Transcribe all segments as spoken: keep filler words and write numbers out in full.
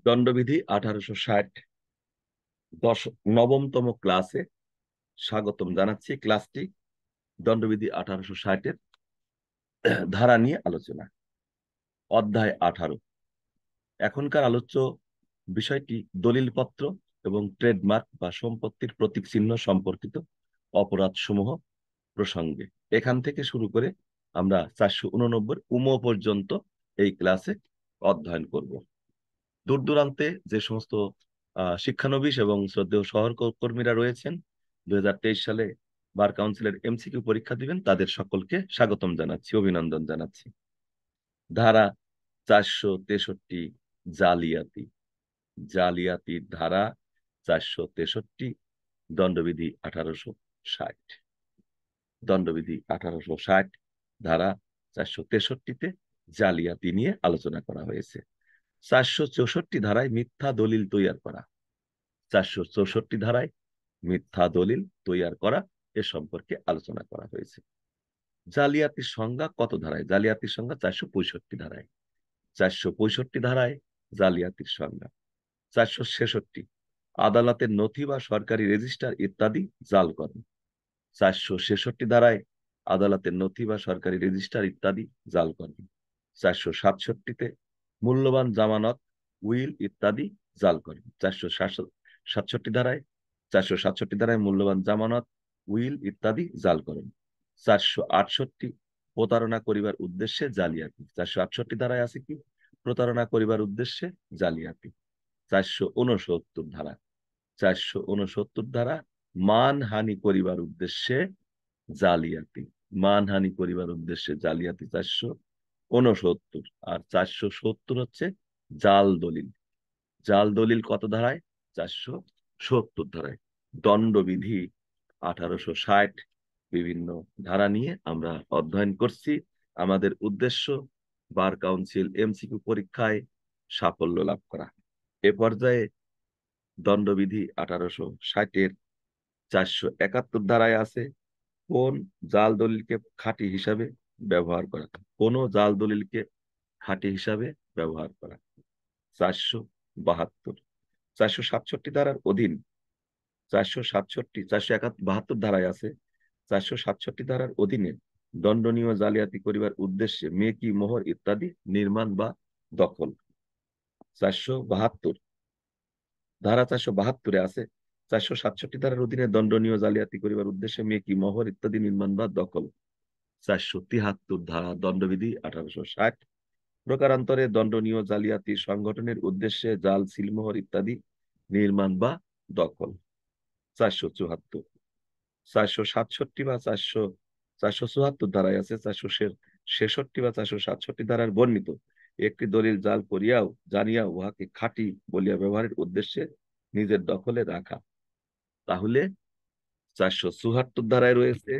দণ্ডবিধি আঠারোশো ষাট দশ নবমতম ক্লাসে স্বাগতম জানাচ্ছি। ক্লাসটি দণ্ডবিধি আঠারোশো ষাটের ধারা নিয়ে আলোচনা। অধ্যায় আঠারো। এখনকার আলোচ্য বিষয়টি দলিলপত্র এবং ট্রেডমার্ক বা সম্পত্তির প্রতীক চিহ্ন সম্পর্কিত অপরাধ সমূহ প্রসঙ্গে। এখান থেকে শুরু করে আমরা চারশো উননব্বই উম পর্যন্ত এই ক্লাসে অধ্যয়ন করব। দূর দূরান্তে যে সমস্ত শিক্ষানবিশ এবং শ্রদ্ধেয় সহকর্মীরা রয়েছেন দুই হাজার তেইশ সালে বার কাউন্সিলের এমসিকিউ পরীক্ষা দিবেন, তাদের সকলকে স্বাগতম জানাচ্ছি, অভিনন্দন জানাচ্ছি। ধারা চারশো তেষট্টি জালিয়াতি। জালিয়াতির ধারা চারশো তেষট্টি দণ্ডবিধি আঠারোশো ষাট। দণ্ডবিধি আঠারোশো ষাট ধারা চারশো তেষট্টিতে জালিয়াতি নিয়ে আলোচনা করা হয়েছে। চারশো চৌষট্টি ধারায় মিথ্যা দলিল তৈয়ার করা। চারশো চৌষট্টি ধারায় মিথ্যা দলিল তৈয়ার করা এ সম্পর্কে আলোচনা করা হয়েছে। জালিয়াতির সংজ্ঞা কত ধারায়? জালিয়াতির সংজ্ঞা চারশো পঁয়ষট্টি ধারায়। চারশো পঁয়ষট্টি ধারায় জালিয়াতির সংজ্ঞা। চারশো ছেষট্টি আদালতের নথি বা সরকারি রেজিস্টার ইত্যাদি জালকরণ। চারশো ছেষট্টি ধারায় আদালতের নথি বা সরকারি রেজিস্টার ইত্যাদি জালকরণ। চারশো সাতষট্টিতে মূল্যবান জামানত, উইল ইত্যাদি জালকরণ। চারশো সাতষট্টি ধারায় চারশো সাতষট্টি ধারায় মূল্যবান জামানত, উইল ইত্যাদি জালকরণ। চারশো আটষট্টি প্রতারণা করিবার উদ্দেশ্যে জালিয়াতি। চারশো আটষট্টি ধারায় আছে কি? প্রতারণা করিবার উদ্দেশ্যে জালিয়াতি। চারশো উনসত্তর ধারা চারশো উনসত্তর ধারা মানহানি করিবার উদ্দেশ্যে জালিয়াতি। মানহানি করিবার উদ্দেশ্যে জালিয়াতি চারশো উনসত্তর। আর চারশো সত্তর হচ্ছে জাল দলিল। জাল দলিল কত ধারায়? চারশো সত্তর ধারায়। দণ্ডবিধি আঠারোশো ষাট বিভিন্ন ধারা নিয়ে আমরা অধ্যয়ন করছি। আমাদের উদ্দেশ্য বার কাউন্সিল এমসিকিউ পরীক্ষায় সাফল্য লাভ করা। এ পর্যায়ে দণ্ডবিধি আঠারোশো ষাটের চারশো একাত্তর ধারায় আছে কোন জাল দলিলকে খাঁটি হিসাবে ব্যবহার করা। কোন জাল দলিলকে খাঁটি হিসাবে ব্যবহার করা। চারশো বাহাত্তর চারশো সাতষট্টি ধারার অধীন চারশো সাতষট্টি চারশো একাত্তর বাহাত্তর ধারায় আছে চারশো সাতষট্টি ধারার অধীনে দণ্ডনীয় জালিয়াতি করিবার উদ্দেশ্যে মেকি, মোহর ইত্যাদি নির্মাণ বা দখল। চারশো বাহাত্তর ধারা চারশো বাহাত্তরে আছে চারশো সাতষট্টি ধারার অধীনে দণ্ডনীয় জালিয়াতি করিবার উদ্দেশ্যে মেকি, মোহর ইত্যাদি নির্মাণ বা দখল। চারশো তিহাত্তর ধারা দণ্ডবিধি আঠারোশো ষাট প্রকারান্তরে দণ্ডনীয় জালিয়াতি সংগঠনের উদ্দেশ্যে জাল, সিলমোহর ইত্যাদি নির্মাণ বা দখল। চারশো চুহাত্তর চারশো সাতষট্টি বা চারশো চারশো চুহাত্তর ধারায় আছে চারশো ছেষট্টি বা চারশো সাতষট্টি ধারার বর্ণিত একটি দলিল জাল করিয়াও জানিয়া উহাকে খাঁটি বলিয়া ব্যবহারের উদ্দেশ্যে নিজের দখলে রাখা। তাহলে চারশো চুহাত্তর ধারায় রয়েছে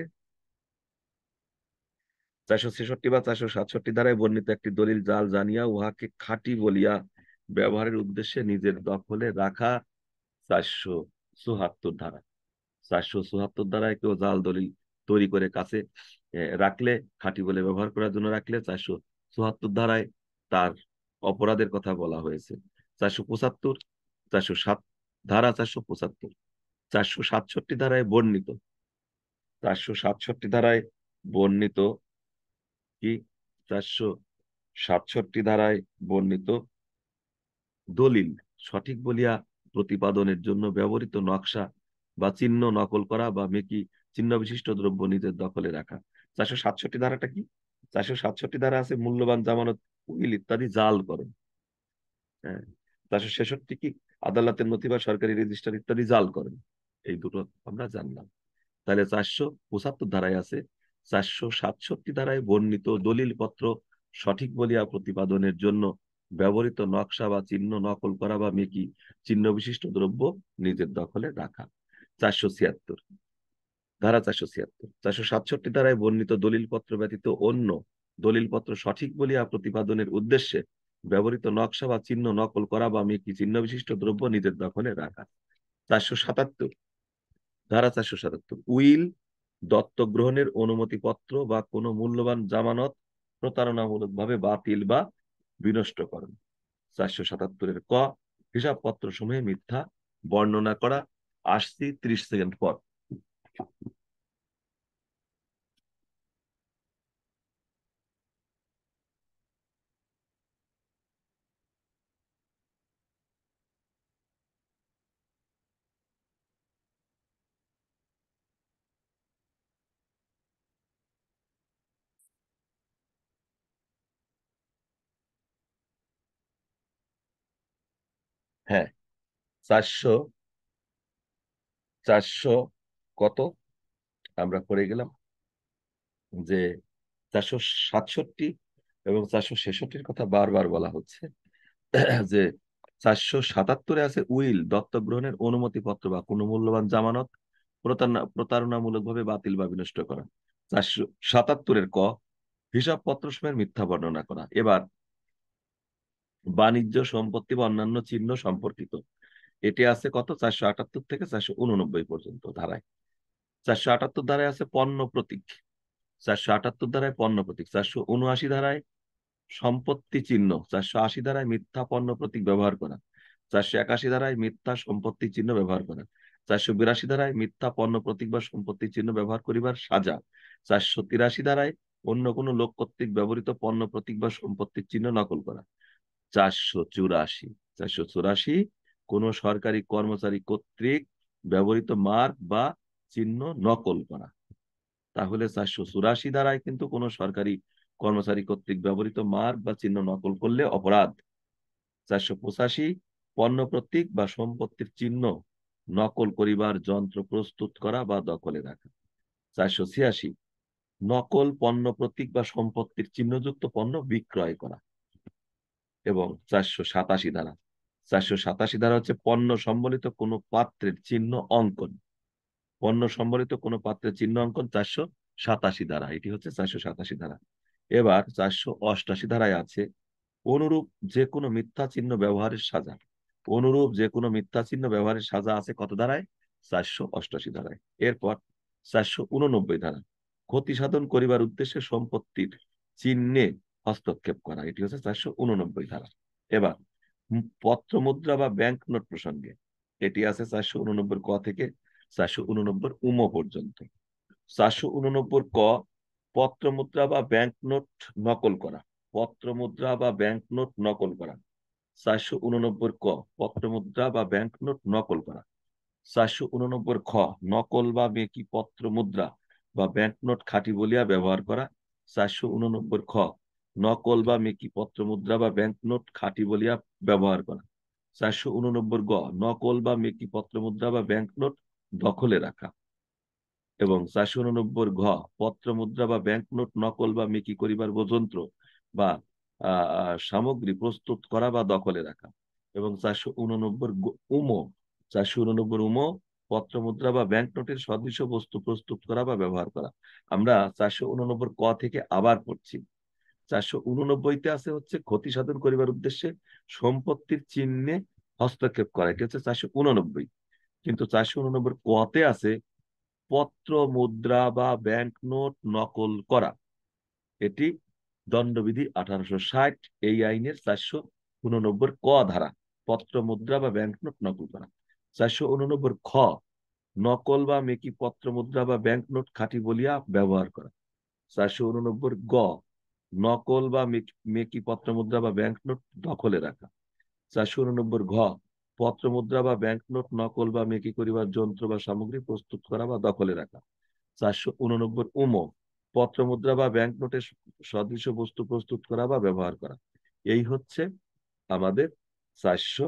চারশো ছেষট্টি বা চারশো সাতষট্টি ধারায় বর্ণিত একটি দলিল জাল জানিয়া উহাকে খাঁটি বলিয়া ব্যবহারের উদ্দেশ্যে নিজের দখলে রাখা। চারশো চুহাত্তর ধারা চারশো চুহাত্তর ধারায় কেউ জাল দলিল তৈরি করে কাছে রাখলে, খাঁটি বলে ব্যবহার করার জন্য রাখলে, চারশো চুহাত্তর ধারায় তার অপরাধের কথা বলা হয়েছে। চারশো পঁচাত্তর চারশো সাত ধারা চারশো পঁচাত্তর চারশো সাতষট্টি ধারায় বর্ণিত চারশো সাতষট্টি ধারায় বর্ণিত কি চারশো সাতষট্টি ধারায় বর্ণিত দলিল সঠিক বলিয়া প্রতিপাদনের জন্য ব্যবহৃত নকশা বা চিহ্ন নকল করা বা মেকি চিহ্ন বিশিষ্ট দ্রব্য নিজের দখলে রাখা। চারশো সাতষট্টি ধারাটা কি? চারশো সাতষট্টি ধারা আছে মূল্যবান জামানত, উইল ইত্যাদি জাল করেন। হ্যাঁ, চারশো ছেষট্টি কি? আদালতের নথি বা সরকারি রেজিস্টার ইত্যাদি জাল করেন। এই দুটো আমরা জানলাম। তাহলে চারশো পঁচাত্তর ধারায় আছে চারশো সাতষট্টি ধারায় বর্ণিত দলিল পত্র সঠিক বলিয়া প্রতিপাদনের জন্য ব্যবহৃত নকশা বা চিহ্ন নকল করা বা মেকি চিহ্ন বিশিষ্ট দ্রব্য নিজের দখলে রাখা। চারশো ছিয়াত্তর ধারা চারশো ছিয়াত্তর চারশো সাতষট্টি ধারায় বর্ণিত দলিল পত্র ব্যতীত অন্য দলিল পত্র সঠিক বলিয়া প্রতিপাদনের উদ্দেশ্যে ব্যবহৃত নকশা বা চিহ্ন নকল করা বা মেকি চিহ্ন বিশিষ্ট দ্রব্য নিজের দখলে রাখা। চারশো সাতাত্তর ধারা চারশো সাতাত্তর উইল দত্তক গ্রহণের অনুমতি পত্র বা কোনো মূল্যবান জামানত প্রতারণামূলক ভাবে বাতিল বা বিনষ্ট করেন। চারশো সাতাত্তরের ক হিসাবপত্র সমূহে মিথ্যা বর্ণনা করা। আসছি ত্রিশ সেকেন্ড পর। হ্যাঁ, চারশো চারশো কত আমরা পড়ে গেলাম যে চারশো সাতষট্টি এবং চারশো ছেষট্টির কথা বারবার বলা হচ্ছে, যে চারশো সাতাত্তরে আছে উইল দত্তক গ্রহণের অনুমতিপত্র বা কোনো মূল্যবান জামানত প্রতারণা প্রতারণামূলক ভাবে বাতিল বা বিনষ্ট করা। চারশো সাতাত্তরের ক হিসাবপত্র সময়ের মিথ্যা বর্ণনা করা। এবার বাণিজ্য সম্পত্তি বা অন্যান্য চিহ্ন সম্পর্কিত, এটি আছে কত চারশো আটাত্তর থেকে চারশো উননব্বই পর্যন্ত ধারায়। চারশো আটাত্তর ধারায় আছে পণ্য প্রতীক, চারশো আটাত্তর ধারায় পণ্য প্রতীক, চারশো উনআশি ধারায় সম্পত্তি চিহ্ন, চারশো আশি ধারায় মিথ্যা পণ্য প্রতীক ব্যবহার করা, চারশো একাশি ধারায় মিথ্যা সম্পত্তি চিহ্ন ব্যবহার করা, চারশো বিরাশি ধারায় মিথ্যা পণ্য প্রতীক বা সম্পত্তি চিহ্ন ব্যবহার করিবার সাজা, চারশো তিরাশি ধারায় অন্য কোনো লোক কর্তৃক ব্যবহৃত পণ্য প্রতীক বা সম্পত্তির চিহ্ন নকল করা। চারশো চুরাশি চারশো চুরাশি কোন সরকারি কর্মচারী কর্তৃক ব্যবহৃত মার্ক বা চিহ্ন নকল করা। তাহলে চারশো চুরাশি ধারায় কিন্তু কোন সরকারি কর্মচারী কর্তৃক ব্যবহৃত মার্ক বা চিহ্ন নকল করলে অপরাধ। চারশো পঁচাশি পণ্য প্রতীক বা সম্পত্তির চিহ্ন নকল করিবার যন্ত্র প্রস্তুত করা বা দখলে রাখা। চারশো ছিয়াশি নকল পণ্য প্রতীক বা সম্পত্তির চিহ্নযুক্ত পণ্য বিক্রয় করা। এবং চারশো সাতাশি ধারা চারশো সাতাশি ধারা হচ্ছে পণ্য সম্বলিত কোনো পাত্রের চিহ্ন অঙ্কন, পণ্য সম্বলিত কোনো পাত্রের চিহ্ন অঙ্কন চারশো সাতাশি ধারা, এটি হচ্ছে চারশো সাতাশি ধারা। এবার চারশো অষ্টাশি ধারায় আছে অনুরূপ যে কোনো মিথ্যা চিহ্ন ব্যবহারের সাজা। অনুরূপ যে কোনো মিথ্যা চিহ্ন ব্যবহারের সাজা আছে কত ধারায় চারশো অষ্টাশি ধারায়। এরপর চারশো উননব্বই ধারা ক্ষতি সাধন করিবার উদ্দেশ্যে সম্পত্তির চিহ্নে হস্তক্ষেপ করা, এটি হচ্ছে চারশো উননব্বই ধারা। এবার পত্র মুদ্রা বা ব্যাংক নোট প্রসঙ্গে, এটি আছে চারশো উননব্বই ক থেকে চারশো উননব্বই উম পর্যন্ত। চারশো উননব্বই ক পত্র মুদ্রা বা ব্যাংক নোট নকল করা, পত্র মুদ্রা বা ব্যাংক নোট নকল করা। চারশো উননব্বই ক পত্র মুদ্রা বা ব্যাংক নোট নকল করা। চারশো উননব্বই খ নকল বা মেকি পত্র মুদ্রা বা ব্যাংক নোট খাঁটি বলিয়া ব্যবহার করা। চারশো উননব্বই খ নকল বা মেকি পত্র মুদ্রা বা ব্যাংক নোট খাঁটি বলিয়া ব্যবহার করা। চারশো উননব্বই গ নকল বা মেকি পত্র মুদ্রা বা ব্যাংক নোট দখলে রাখা। এবং চারশো উননব্বই ঘ পত্র মুদ্রা বা ব্যাংক নোট নকল বা মেকি করিবার যন্ত্র বা আহ সামগ্রী প্রস্তুত করা বা দখলে রাখা। এবং চারশো উননব্বই উম চারশো উননব্বই উম পত্র মুদ্রা বা ব্যাংক নোটের সদৃশ বস্তু প্রস্তুত করা বা ব্যবহার করা। আমরা চারশো উননব্বই ক থেকে আবার পড়ছি। চারশো উননব্বইতে আছে হচ্ছে ক্ষতি সাধন করিবার উদ্দেশ্যে সম্পত্তির চিহ্নে হস্তক্ষেপ করা, এটি হচ্ছে চারশো উননব্বই। কিন্তু চারশো উননব্বই কতে আছে পত্র মুদ্রা বা ব্যাংক নোট নকল করা, এটি দণ্ডবিধি আঠারোশো ষাট এই আইনের চারশো উননব্বই ক ধারা, পত্র মুদ্রা বা ব্যাংক নোট নকল করা। চারশো উননব্বই খ নকল বা মেকি পত্র মুদ্রা বা ব্যাংক নোট খাঁটি বলিয়া ব্যবহার করা। চারশো উননব্বই গ নকল বা মেকি পত্র মুদ্রা বা ব্যাংক নোট দখলে রাখা। চারশো উননব্বই ঘ পত্র মুদ্রা বা ব্যাংক নোট নকল বা মেকি করিবার যন্ত্র বা সামগ্রী প্রস্তুত করা বা দখলে রাখা। চারশো উননব্বই উম পত্র মুদ্রা বা ব্যাংক নোটের সদৃশ বস্তু প্রস্তুত করা বা ব্যবহার করা। এই হচ্ছে আমাদের চারশো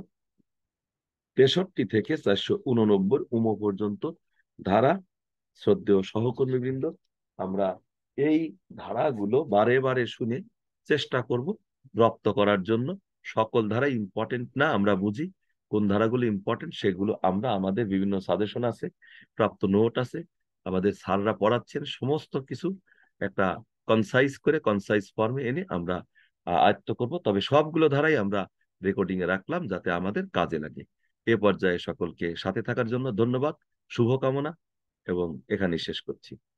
তেষট্টি থেকে চারশো উননব্বই উম পর্যন্ত ধারা। শ্রদ্ধেয় সহকর্মীবৃন্দ, আমরা এই ধারাগুলো বারে বারে শুনে চেষ্টা করব রপ্ত করার জন্য। সকল ধারা ইম্পর্টেন্ট না, আমরা বুঝি কোন ধারাগুলো ইম্পর্টেন্ট, সেগুলো আমরা আমাদের বিভিন্ন সাজেশন আছে, প্রাপ্ত নোট আছে, আমাদের স্যাররা পড়াচ্ছেন, সমস্ত কিছু একটা কনসাইজ করে কনসাইজ ফর্মে এনে আমরা আয়ত্ত করব। তবে সবগুলো ধারাই আমরা রেকর্ডিং এ রাখলাম যাতে আমাদের কাজে লাগে। এ পর্যায়ে সকলকে সাথে থাকার জন্য ধন্যবাদ, শুভকামনা, এবং এখানে শেষ করছি।